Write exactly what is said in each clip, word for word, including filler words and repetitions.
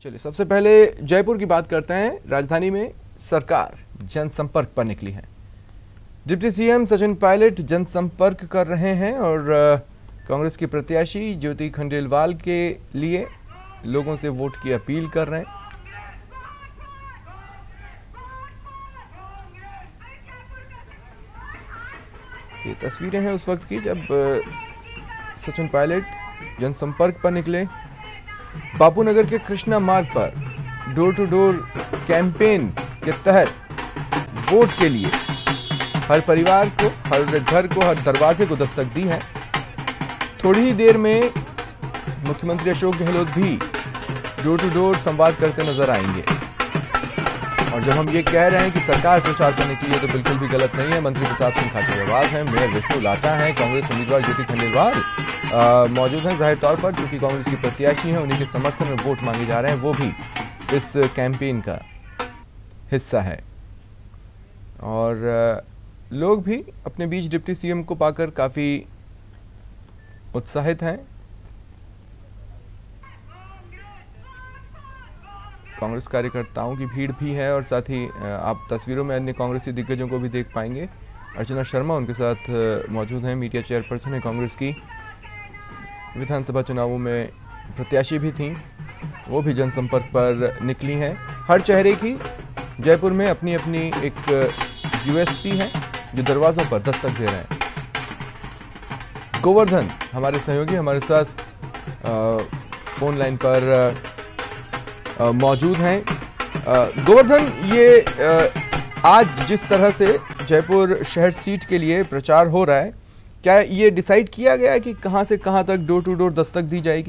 चलिए सबसे पहले जयपुर की बात करते हैं। राजधानी में सरकार जनसंपर्क पर निकली है। डिप्टी सीएम सचिन पायलट जनसंपर्क कर रहे हैं और कांग्रेस की प्रत्याशी ज्योति खंडेलवाल के लिए लोगों से वोट की अपील कर रहे हैं। ये तस्वीरें हैं उस वक्त की जब सचिन पायलट जनसंपर्क पर निकले। बापू नगर के कृष्णा मार्ग पर डोर टू डोर कैंपेन के तहत वोट के लिए हर परिवार को, हर घर को, हर दरवाजे को दस्तक दी है। थोड़ी ही देर में मुख्यमंत्री अशोक गहलोत भी डोर टू डोर संवाद करते नजर आएंगे। और जब हम ये कह रहे हैं कि सरकार प्रचार पर निकली है तो बिल्कुल भी गलत नहीं है। मंत्री प्रताप सिंह खाचरियावास हैं, मेयर विष्णु लाटा हैं, कांग्रेस उम्मीदवार ज्योति खंडेलवाल मौजूद हैं जाहिर तौर पर, जो कि कांग्रेस की प्रत्याशी हैं। उन्हीं के समर्थन में वोट मांगे जा रहे हैं, वो भी इस कैंपेन का हिस्सा है। और लोग भी अपने बीच डिप्टी सीएम को पाकर काफ़ी उत्साहित हैं। कांग्रेस कार्यकर्ताओं की भीड़ भी है और साथ ही आप तस्वीरों में अन्य कांग्रेसी दिग्गजों को भी देख पाएंगे। अर्चना शर्मा उनके साथ मौजूद हैं, मीडिया चेयरपर्सन है कांग्रेस की, विधानसभा चुनावों में प्रत्याशी भी थीं, वो भी जनसंपर्क पर निकली हैं। हर चेहरे की जयपुर में अपनी अपनी एक यूएसपी है जो दरवाज़ों पर दस्तक दे रहे हैं। गोवर्धन हमारे सहयोगी हमारे साथ फोन लाइन पर मौजूद हैं। गोवर्धन, ये आ, आज जिस तरह से जयपुर शहर सीट के लिए प्रचार हो रहा है, क्या ये डिसाइड किया गया है कि कहां से कहां तक डोर टू डोर दस्तक दी जाएगी?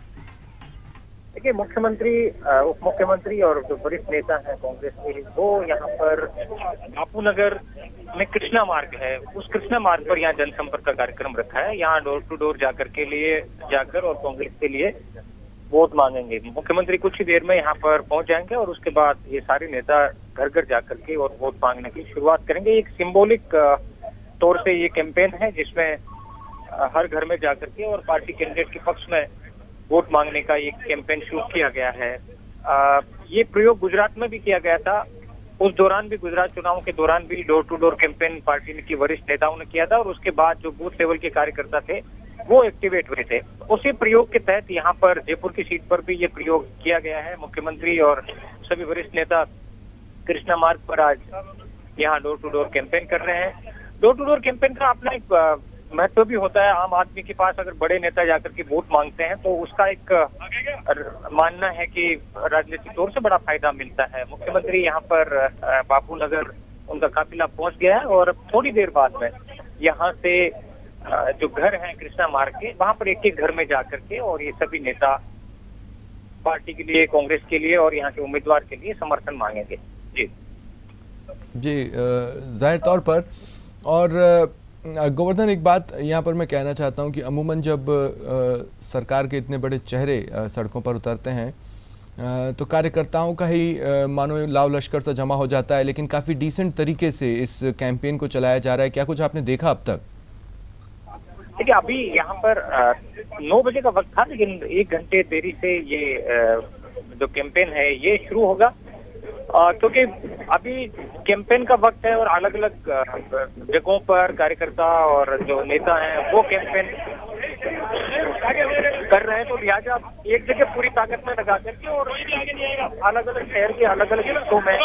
देखिए, मुख्यमंत्री, उप मुख्यमंत्री और जो वरिष्ठ नेता हैं कांग्रेस के, वो यहाँ पर बापू नगर में कृष्णा मार्ग है, उस कृष्णा मार्ग पर यहाँ जनसंपर्क का कार्यक्रम रखा है। यहाँ डोर टू डोर जाकर के लिए जाकर और कांग्रेस के लिए वोट मांगेंगे। मुख्यमंत्री कुछ ही देर में यहाँ पर पहुंच जाएंगे और उसके बाद ये सारे नेता घर घर जाकर के और वोट मांगने की शुरुआत करेंगे। एक सिंबॉलिक तौर से ये कैंपेन है जिसमें हर घर में जाकर के और पार्टी कैंडिडेट के पक्ष में वोट मांगने का एक कैंपेन शुरू किया गया है। आ, ये प्रयोग गुजरात में भी किया गया था। उस दौरान भी, गुजरात चुनाव के दौरान भी door to door campaign party की वरिष्ठ नेताओं ने किया था और उसके बाद जो बूथ लेवल के कार्यकर्ता थे वो एक्टिवेट हुए थे। उसी प्रयोग के तहत यहाँ पर जयपुर की सीट पर भी ये प्रयोग किया गया है। मुख्यमंत्री और सभी वरिष्ठ नेता कृष्णा मार्ग पर आज यहाँ डोर टू डोर कैंपेन कर रहे हैं। डोर टू डोर कैंपेन का अपना एक महत्व भी होता है। आम आदमी के पास अगर बड़े नेता जाकर के वोट मांगते हैं तो उसका एक मानना है कि राजनीतिक तौर से बड़ा फायदा मिलता है। मुख्यमंत्री यहाँ पर बापू नगर उनका काफिला पहुंच गया है और थोड़ी देर बाद में यहाँ से जो घर हैं कृष्णा मार्ग के, वहां पर एक एक घर में जाकर के और ये सभी नेता पार्टी के लिए, कांग्रेस के लिए और यहाँ के उम्मीदवार के लिए समर्थन मांगेंगे। जी जी जाहिर तौर पर। और गोवर्धन, एक बात यहाँ पर मैं कहना चाहता हूँ कि अमूमन जब आ, सरकार के इतने बड़े चेहरे आ, सड़कों पर उतरते हैं आ, तो कार्यकर्ताओं का ही आ, मानो लाव लश्कर सा जमा हो जाता है, लेकिन काफ़ी डिसेंट तरीके से इस कैंपेन को चलाया जा रहा है। क्या कुछ आपने देखा अब तक? देखिए, अभी यहाँ पर नौ बजे का वक्त था, लेकिन एक घंटे देरी से ये आ, जो कैंपेन है ये शुरू होगा, क्योंकि अभी कैंपेन का वक्त है और अलग अलग जगहों पर कार्यकर्ता और जो नेता हैं वो कैंपेन कर रहे हैं। तो लिहाजा एक जगह पूरी ताकत में लगा करके और अलग अलग शहर के अलग अलग हिस्सों में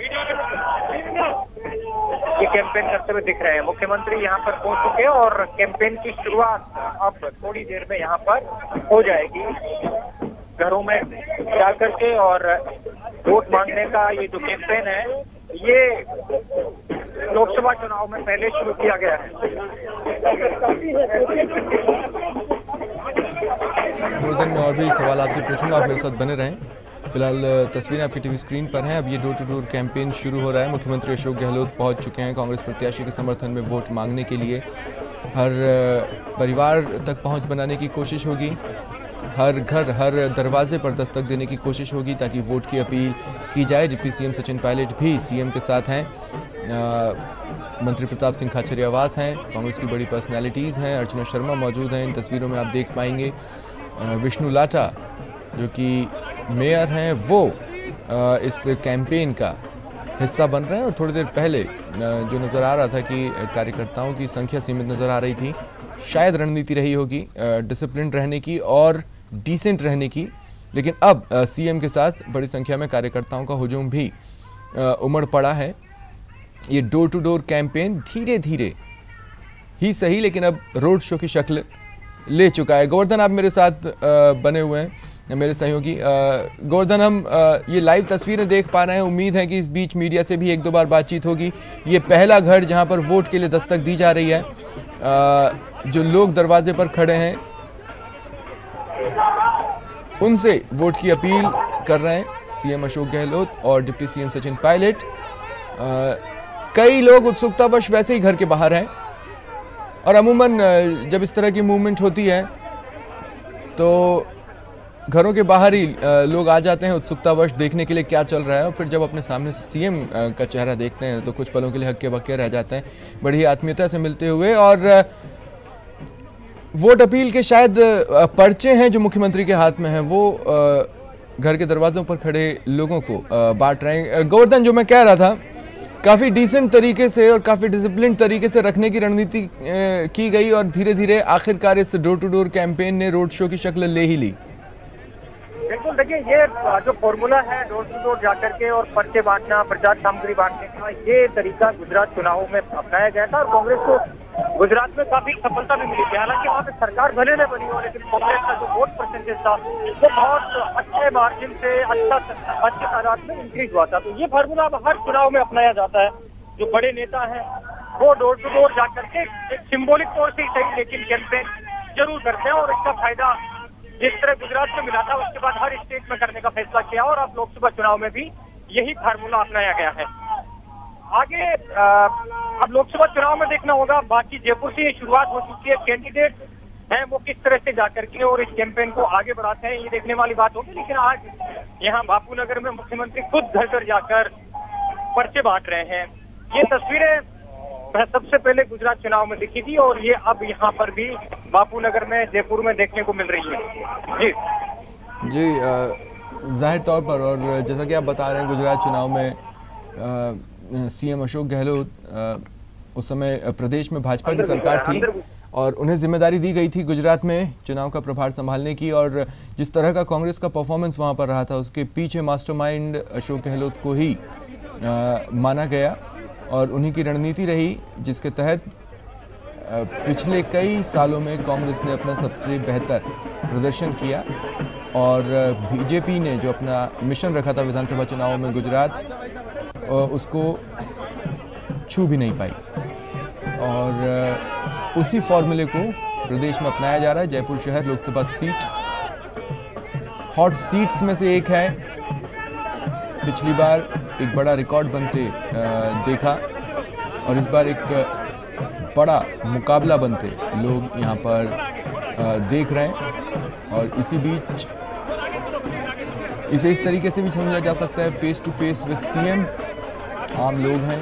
ये कैंपेन करते हुए दिख रहे हैं। मुख्यमंत्री यहाँ पर पहुंच चुके हैं और कैंपेन की शुरुआत अब थोड़ी देर में यहाँ पर हो जाएगी। घरों में जाकर के और वोट मांगने का ये जो कैंपेन है ये लोकसभा चुनाव में पहले शुरू किया गया है। गोवर्धन, मैं और भी सवाल आपसे पूछूंगा, आप मेरे साथ बने रहें। फिलहाल तस्वीरें आपकी टीवी स्क्रीन पर हैं। अब ये डोर टू डोर कैंपेन शुरू हो रहा है। मुख्यमंत्री अशोक गहलोत पहुंच चुके हैं कांग्रेस प्रत्याशी के समर्थन में वोट मांगने के लिए। हर परिवार तक पहुंच बनाने की कोशिश होगी, हर घर, हर दरवाजे पर दस्तक देने की कोशिश होगी ताकि वोट की अपील की जाए। डिप्टी सीएम सचिन पायलट भी सीएम के साथ हैं, मंत्री प्रताप सिंह खाचरियावास हैं, कांग्रेस की बड़ी पर्सनैलिटीज़ हैं, अर्चना शर्मा मौजूद हैं। इन तस्वीरों में आप देख पाएंगे विष्णु लाटा जो कि मेयर हैं वो इस कैंपेन का हिस्सा बन रहे हैं। और थोड़ी देर पहले जो नज़र आ रहा था कि कार्यकर्ताओं की संख्या सीमित नज़र आ रही थी, शायद रणनीति रही होगी डिसिप्लिन रहने की और डिसेंट रहने की, लेकिन अब सीएम के साथ बड़ी संख्या में कार्यकर्ताओं का हुजूम भी उमड़ पड़ा है। ये डोर टू डोर कैंपेन धीरे धीरे ही सही लेकिन अब रोड शो की शक्ल ले चुका है। गोवर्धन, आप मेरे साथ बने हुए हैं, मेरे सहयोगी। गोवर्धन, हम ये लाइव तस्वीरें देख पा रहे हैं। उम्मीद है कि इस बीच मीडिया से भी एक दो बार बातचीत होगी। ये पहला घर जहां पर वोट के लिए दस्तक दी जा रही है, जो लोग दरवाजे पर खड़े हैं उनसे वोट की अपील कर रहे हैं सीएम अशोक गहलोत और डिप्टी सीएम सचिन पायलट। कई लोग उत्सुकतावश वैसे ही घर के बाहर हैं और अमूमन जब इस तरह की मूवमेंट होती है तो घरों के बाहर ही लोग आ जाते हैं उत्सुकतावश देखने के लिए क्या चल रहा है, और फिर जब अपने सामने सीएम का चेहरा देखते हैं तो कुछ पलों के लिए हक्के बक्के रह जाते हैं, बड़ी आत्मीयता से मिलते हुए। और वोट अपील के शायद पर्चे हैं जो मुख्यमंत्री के हाथ में हैं, वो घर के दरवाजों पर खड़े लोगों को बांट रहे हैं। गोवर्धन, जो मैं कह रहा था, काफ़ी डिसेंट तरीके से और काफ़ी डिसिप्लिन तरीके से रखने की रणनीति की गई और धीरे धीरे आखिरकार इस डोर टू डोर कैंपेन ने रोड शो की शक्ल ले ही ली। बिल्कुल, देखिए ये जो फॉर्मूला है डोर टू डोर जाकर के और पर्चे बांटना, प्रचार सामग्री बांटने का, ये तरीका गुजरात चुनावों में अपनाया गया था और कांग्रेस को गुजरात में काफी सफलता भी मिली थी। हालांकि वहाँ पे सरकार भले न बनी हो, लेकिन कांग्रेस का जो वोट परसेंटेज था वो बहुत अच्छे मार्जिन से अच्छा अच्छी तादाद में इंक्रीज हुआ था। तो ये फार्मूला अब हर चुनाव में अपनाया जाता है। जो बड़े नेता हैं वो डोर टू डोर जाकर के एक सिंबॉलिक तौर से ही सही लेकिन कैंपेन जरूर करते हैं और इसका फायदा जिस तरह गुजरात में मिला था उसके बाद हर स्टेट में करने का फैसला किया और अब लोकसभा चुनाव में भी यही फार्मूला अपनाया गया है। आगे आ, अब लोकसभा चुनाव में देखना होगा। बाकी जयपुर से ये शुरुआत हो चुकी है, कैंडिडेट हैं वो किस तरह से जाकर के और इस कैंपेन को आगे बढ़ाते हैं, ये देखने वाली बात होगी। लेकिन आज यहाँ बापू नगर में मुख्यमंत्री खुद घर घर जाकर पर्चे बांट रहे हैं। ये तस्वीरें सबसे पहले गुजरात चुनाव में दिखी थी और ये अब यहाँ पर भी बापू नगर में, जयपुर में देखने को मिल रही है। जी जी, जाहिर तौर पर, और जैसा कि आप बता रहे हैं, गुजरात चुनाव में सीएम अशोक गहलोत आ, उस समय प्रदेश में भाजपा की सरकार थी और उन्हें जिम्मेदारी दी गई थी गुजरात में चुनाव का प्रभार संभालने की। और जिस तरह का कांग्रेस का परफॉर्मेंस वहाँ पर रहा था, उसके पीछे मास्टरमाइंड अशोक गहलोत को ही आ, माना गया और उन्हीं की रणनीति रही जिसके तहत पिछले कई सालों में कांग्रेस ने अपना सबसे बेहतर प्रदर्शन किया और बीजेपी ने जो अपना मिशन रखा था विधानसभा चुनावों में गुजरात, उसको छू भी नहीं पाई। और उसी फॉर्मूले को प्रदेश में अपनाया जा रहा है। जयपुर शहर लोकसभा सीट हॉट सीट्स में से एक है। पिछली बार एक बड़ा रिकॉर्ड बनते देखा और इस बार एक बड़ा मुकाबला बनते लोग यहाँ पर देख रहे हैं। और इसी बीच इसे इस तरीके से भी समझा जा सकता है, face to face with CM. आम लोग हैं,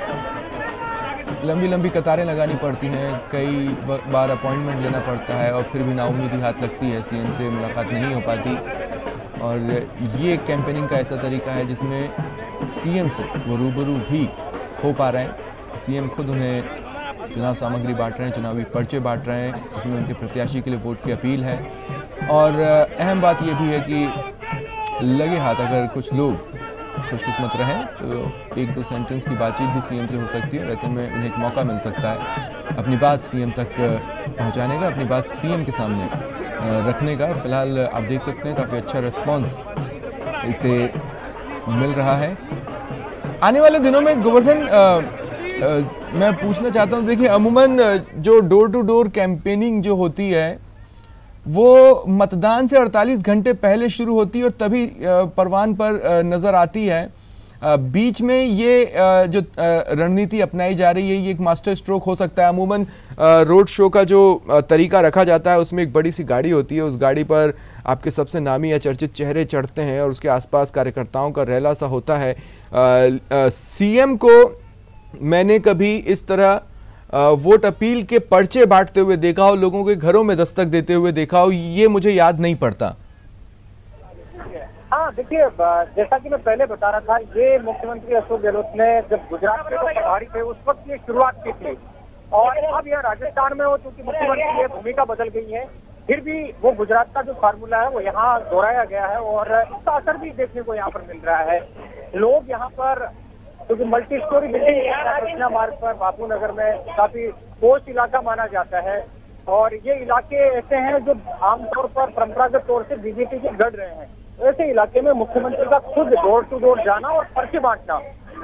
लंबी लंबी कतारें लगानी पड़ती हैं, कई बार अपॉइंटमेंट लेना पड़ता है और फिर भी नाउम्मीदी हाथ लगती है, सीएम से मुलाकात नहीं हो पाती। और ये कैंपेनिंग का ऐसा तरीका है जिसमें सीएम से वो रूबरू भी हो पा रहे हैं। सीएम खुद उन्हें चुनाव सामग्री बांट रहे हैं, चुनावी पर्चे बांट रहे हैं जिसमें उनके प्रत्याशी के लिए वोट की अपील है। और अहम बात यह भी है कि लगे हाथ अगर कुछ लोग खुशकिस्मत रहें तो एक दो सेंटेंस की बातचीत भी सीएम से हो सकती है और ऐसे में उन्हें एक मौका मिल सकता है अपनी बात सीएम तक पहुंचाने का, अपनी बात सीएम के सामने रखने का। फिलहाल आप देख सकते हैं काफ़ी अच्छा रिस्पांस इसे मिल रहा है। आने वाले दिनों में गोवर्धन आ, आ, मैं पूछना चाहता हूं, देखिए अमूमन जो डोर टू डोर कैंपेनिंग जो होती है वो मतदान से अड़तालीस घंटे पहले शुरू होती है और तभी परवान पर नज़र आती है। बीच में ये जो रणनीति अपनाई जा रही है ये एक मास्टर स्ट्रोक हो सकता है। अमूमन रोड शो का जो तरीका रखा जाता है उसमें एक बड़ी सी गाड़ी होती है, उस गाड़ी पर आपके सबसे नामी या चर्चित चेहरे चढ़ते हैं और उसके आसपास कार्यकर्ताओं का रैला सा होता है। सीएम को मैंने कभी इस तरह वोट अपील के पर्चे बांटते हुए देखा हो, लोगों के घरों में दस्तक देते हुए देखा हो, ये मुझे याद नहीं पड़ता। हाँ देखिए, जैसा कि मैं पहले बता रहा था, ये मुख्यमंत्री अशोक गहलोत ने जब गुजरात के प्रभारी थे उस वक्त ये शुरुआत की थी, और अब यह राजस्थान में हो चूंकि मुख्यमंत्री की भूमिका बदल गई है, फिर भी वो गुजरात का जो फार्मूला है वो यहाँ दोहराया गया है और इसका असर भी देखने को यहाँ पर मिल रहा है। लोग यहाँ पर क्योंकि मल्टी स्टोरी बिल्डिंग कृष्णा मार्ग पर बापू नगर में काफी पोस्ट इलाका माना जाता है, और ये इलाके ऐसे हैं जो आमतौर पर परंपरागत तौर से बीजेपी के गढ़ रहे हैं। ऐसे इलाके में मुख्यमंत्री का खुद डोर टू डोर जाना और पर्चे बांटना,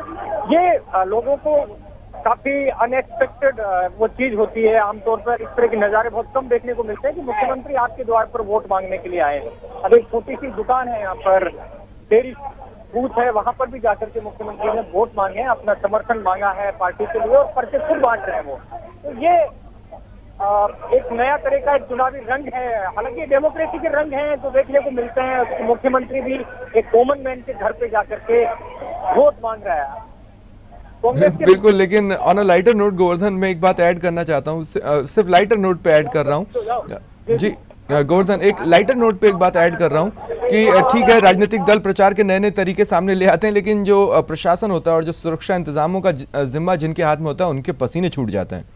ये लोगों को काफी अनएक्सपेक्टेड वो चीज होती है। आमतौर पर इस तरह के नजारे बहुत कम देखने को मिलते हैं कि मुख्यमंत्री आपके द्वार पर वोट मांगने के लिए आए। अब एक छोटी सी दुकान है यहाँ पर, डेयरी बूथ है, वहां पर भी जाकर के मुख्यमंत्री ने वोट मांगे, अपना समर्थन मांगा है पार्टी के लिए, और पर्चे खुद बांट रहे हैं वो। तो ये आ, एक नया तरह का एक चुनावी रंग है। हालांकि डेमोक्रेसी के रंग हैं तो देखने को मिलते हैं। मुख्यमंत्री भी एक कॉमन मैन के घर पे जाकर के वोट मांग रहा है। बिल्कुल, लेकिन on a lighter note Govardhan, मैं एक बात ऐड करना चाहता हूँ, सिर्फ लाइटर नोट पे ऐड कर रहा हूँ जी गोवर्धन, एक लाइटर नोट पे एक बात ऐड कर रहा हूँ कि ठीक है, राजनीतिक दल प्रचार के नए नए तरीके सामने ले आते हैं, लेकिन जो प्रशासन होता है और जो सुरक्षा इंतजामों का जिम्मा जिनके हाथ में होता है उनके पसीने छूट जाते हैं।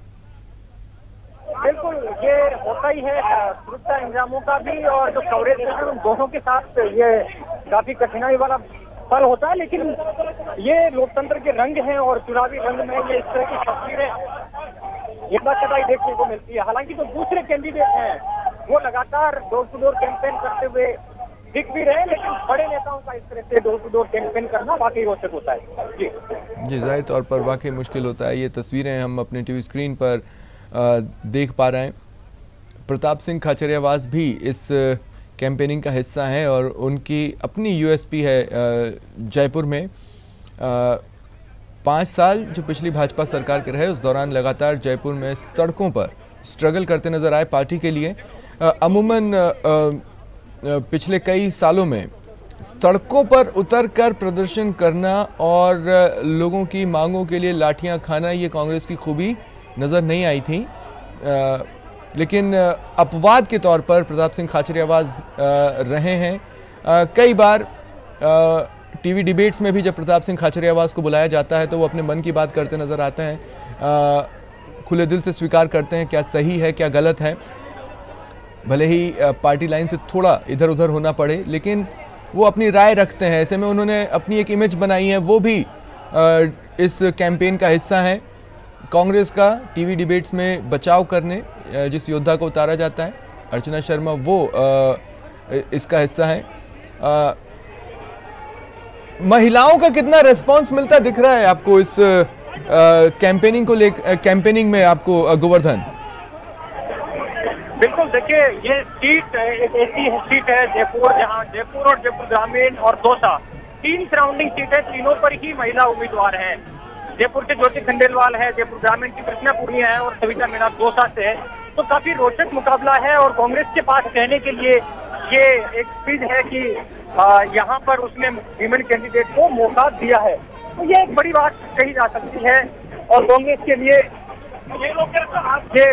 बिल्कुल, ये होता ही है, सुरक्षा इंतजामों का भी और जो कवरेज है उन दोनों के साथ ये काफी कठिनाई वाला पल होता है। लेकिन ये लोकतंत्र के रंग हैं और चुनावी रंग में ये इस तरह की तस्वीरें ये बात कदाई देखने को मिलती है। हालांकि जो दूसरे कैंडिडेट हैं वो लगातार डोर टू डोर कैंपेन करते हुए दिख भी रहे, लेकिन बड़े नेताओं का इस तरह से डोर टू डोर कैंपेन करना वाकई रोचक होता है। जी जी जाहिर तौर पर वाकई मुश्किल होता है। ये तस्वीरें हम अपने टीवी स्क्रीन पर आ, देख पा रहे हैं। प्रताप सिंह खाचरियावास भी इस कैंपेनिंग का हिस्सा हैं और उनकी अपनी यूएसपी है जयपुर में। पाँच साल जो पिछली भाजपा सरकार के रहे, उस दौरान लगातार जयपुर में सड़कों पर स्ट्रगल करते नजर आए पार्टी के लिए। अमूमन पिछले कई सालों में सड़कों पर उतरकर प्रदर्शन करना और लोगों की मांगों के लिए लाठियां खाना, ये कांग्रेस की खूबी नज़र नहीं आई थी। आ, लेकिन अपवाद के तौर पर प्रताप सिंह खाचरियावास रहे हैं। आ, कई बार टीवी डिबेट्स में भी जब प्रताप सिंह खाचरियावास को बुलाया जाता है तो वो अपने मन की बात करते नज़र आते हैं, आ, खुले दिल से स्वीकार करते हैं क्या सही है क्या गलत है, भले ही पार्टी लाइन से थोड़ा इधर उधर होना पड़े, लेकिन वो अपनी राय रखते हैं। ऐसे में उन्होंने अपनी एक इमेज बनाई है, वो भी आ, इस कैंपेन का हिस्सा है। कांग्रेस का टीवी डिबेट्स में बचाव करने जिस योद्धा को उतारा जाता है, अर्चना शर्मा, वो आ, इसका हिस्सा है। आ, महिलाओं का कितना रिस्पांस मिलता दिख रहा है आपको इस कैंपेनिंग को लेकर, कैंपेनिंग में आपको गोवर्धन? बिल्कुल, देखिए ये सीट एक ऐसी सीट है जयपुर, जहां जयपुर और जयपुर ग्रामीण और दौसा तीन सराउंडिंग सीट है, तीनों पर ही महिला उम्मीदवार हैं। जयपुर से ज्योति खंडेलवाल है, जयपुर ग्रामीण की कृष्णा पूर्णिया है और सविता मीणा दौसा से है। तो काफी रोचक मुकाबला है और कांग्रेस के पास कहने के लिए ये एक चीज है कि यहाँ पर उसने वीमेन कैंडिडेट को मौका दिया है, तो ये एक बड़ी बात कही जा सकती है। और कांग्रेस के लिए ये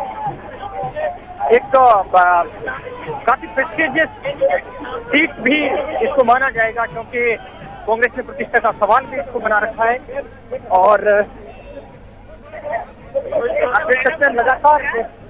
एक तो काफी प्रेस्टिजियस सीट भी इसको माना जाएगा, क्योंकि कांग्रेस ने प्रतिष्ठा का सवाल भी इसको बना रखा है। और आप देख सकते हैं लगातार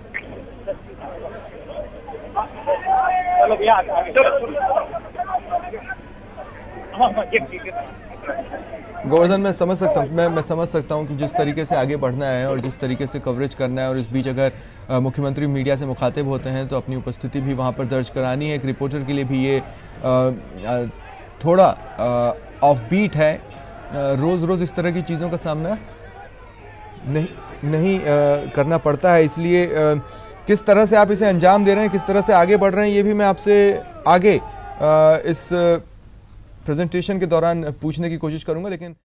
गोवर्धन, मैं समझ सकता हूँ मैं मैं समझ सकता हूँ कि जिस तरीके से आगे बढ़ना है और जिस तरीके से कवरेज करना है, और इस बीच अगर आ, मुख्यमंत्री मीडिया से मुखातिब होते हैं तो अपनी उपस्थिति भी वहाँ पर दर्ज करानी है। एक रिपोर्टर के लिए भी ये आ, आ, थोड़ा ऑफ बीट है। रोज़ रोज़ इस तरह की चीज़ों का सामना नहीं नहीं आ, करना पड़ता है, इसलिए आ, किस तरह से आप इसे अंजाम दे रहे हैं, किस तरह से आगे बढ़ रहे हैं, ये भी मैं आपसे आगे आ, इस प्रेजेंटेशन के दौरान पूछने की कोशिश करूंगा। लेकिन